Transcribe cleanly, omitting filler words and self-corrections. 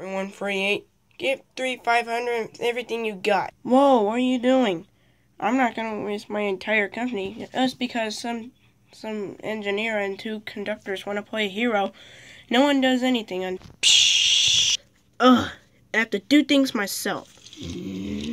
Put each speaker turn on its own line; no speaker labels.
148. Give 500, everything you got. Whoa, what are you doing? I'm not gonna waste my entire company just because some engineer and 2 conductors want to play hero. No one does anything. Ugh, I have to do things myself.